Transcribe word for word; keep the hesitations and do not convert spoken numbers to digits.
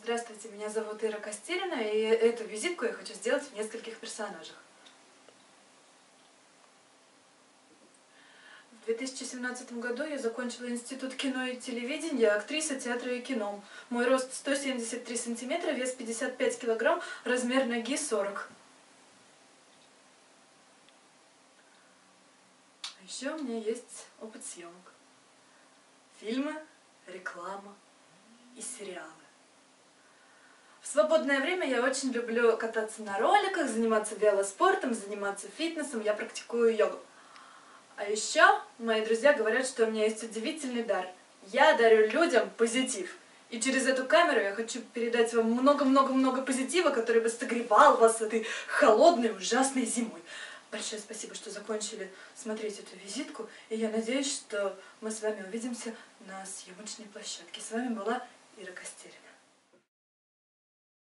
Здравствуйте, меня зовут Ира Костерина, и эту визитку я хочу сделать в нескольких персонажах. В две тысячи семнадцатом году я закончила Институт кино и телевидения, актриса театра и кино. Мой рост сто семьдесят три сантиметра, вес пятьдесят пять килограмм, размер ноги сорок. А еще у меня есть опыт съемок. Фильмы, реклама и сериалы. В свободное время я очень люблю кататься на роликах, заниматься велоспортом, заниматься фитнесом, я практикую йогу. А еще мои друзья говорят, что у меня есть удивительный дар. Я дарю людям позитив. И через эту камеру я хочу передать вам много-много-много позитива, который бы согревал вас этой холодной, ужасной зимой. Большое спасибо, что закончили смотреть эту визитку. И я надеюсь, что мы с вами увидимся на съемочной площадке. С вами была Ира Костерина.